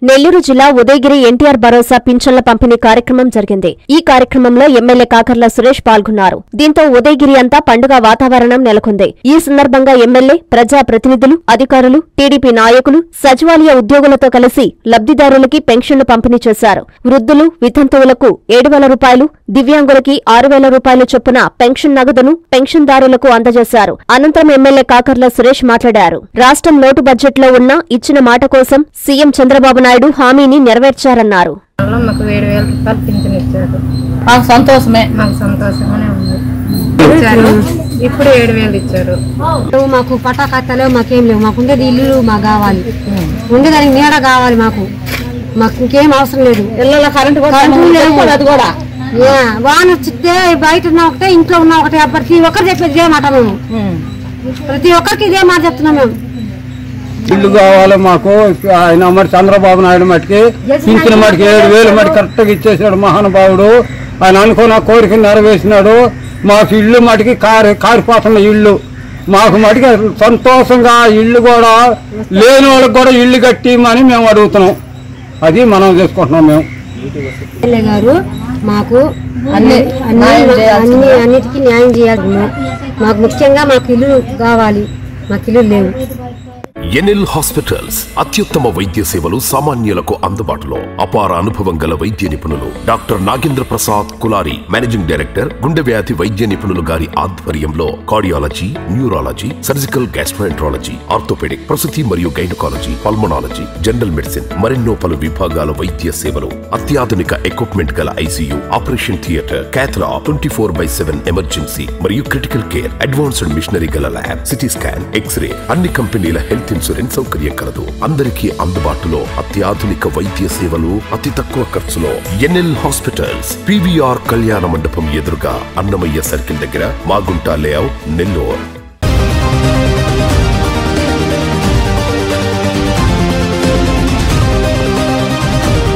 నెల్లూరు జిల్లా ఉదయగిరి ఎన్టీఆర్ భరోసా పింఛన్ల పంపిణీ కార్యక్రమం జరిగింది. ఈ కార్యక్రమంలో ఎమ్మెల్యే కాకర్ల సురేష్ పాల్గొన్నారు. దీంతో ఉదయగిరి అంతా పండుగ వాతావరణం నెలకొంది. ఈ సందర్భంగా ఎమ్మెల్యే, ప్రజా ప్రతినిధులు, అధికారులు, టీడీపీ నాయకులు, సచివాలయ ఉద్యోగులతో కలిసి లబ్ధిదారులకి పెన్షన్లు పంపిణీ చేశారు. వృద్ధులు, వితంతువులకు 7,000 రూపాయలు, దివ్యాంగులకి 6,000 రూపాయల చొప్పున పెన్షన్ నగదును పెన్షన్దారులకు అందజేశారు. అనంతరం ఎమ్మెల్యే కాకర్ల సురేష్ మాట్లాడారు. రాష్ట్రం లోటు బడ్జెట్లో ఉన్న ఇచ్చిన మాట కోసం సీఎం చంద్రబాబు నాయుడు హామీని నెరవేర్చారన్నారు. మాకు 7,000 రూపాయలు పింఛన్ ఇచ్చారు. మాకు సంతోషంగానే ఉంది. ఇప్పుడు 7,000 ఇచ్చారు. మాకు పటాకత్తలు మాకేం లేవు. మాకు ఉండేది ఇల్లు మాకు కావాలి, ఉండేదానికి నీడ కావాలి. మాకు ఇంకేం అవసరం లేదు. వాన వచ్చితే బయట ఉన్న ఒకటే, ఇంట్లో ఉన్న ఒకటే. ప్రతి ఒక్కరు చెప్పేది ఇదే మాట. మేము ప్రతి ఒక్కరికి ఇదే మాట చెప్తున్నాం. మేము ఇల్లు కావాలి మాకు. ఆయన మరి చంద్రబాబు నాయుడు మటుకి పింఛన్ మటుకి 7,000 మటుకు కరెక్ట్గా ఇచ్చేసాడు మహానుభావుడు. ఆయన అనుకున్న కోరిక నెరవేర్చినాడు. మాకు ఇల్లు మటుకి కారిపోతున్న ఇల్లు మాకు మటుకి సంతోషంగా ఇల్లు కూడా లేని వాళ్ళకి కూడా ఇల్లు కట్టిమని మేము అడుగుతున్నాం. అది మనం చేసుకుంటున్నాం. మేము ఎమ్మెల్యే గారు మాకు అన్నిటికీ న్యాయం చేయాలి. మాకు ముఖ్యంగా మాకు ఇల్లు కావాలి. మాకు ఇల్లు లేవు. ఎన్ఎల్ హాస్పిటల్స్ అత్యుత్తమ వైద్య సేవలు సామాన్యులకు అందుబాటులో. అపార అనుభవం గల వైద్య నిపుణులు doctor Nagendra Prasad Kulari, managing director, గుండె వ్యాధి వైద్య నిపుణులు గారి ఆధ్వర్యంలో cardiology, neurology, surgical gastroenterology, orthopedic, ప్రసూతి మరియు గైనకాలజీ, పల్మనాలజీ, జనరల్ మెడిసిన్, మరెన్నో పలు విభాగాల వైద్య సేవలు. అత్యాధునిక ఎక్విప్మెంట్ గల ఐసీయూ, ఆపరేషన్ థియేటర్, క్యాథ్లా, 24/7 ఎమర్జెన్సీ మరియు క్రిటికల్ కేర్, అడ్వాన్స్డ్ మిషనరీ గల ల్యాబ్, సిటీ స్కాన్, ఎక్స్రే, అన్ని కంపెనీల హెల్త్ ఇన్సూరెన్స్ సౌకర్యం కలదు. అందరికీ అందుబాటులో అత్యాధునిక వైద్య సేవలు అతి తక్కువ ఖర్చులో. ఎన్ఎల్ హాస్పిటల్స్, పీవీఆర్ కళ్యాణ మండపం ఎదురుగా, అన్నమయ్య సర్కిల్ దగ్గర, మాగుంట లేఅవుట్, నెల్లూరు.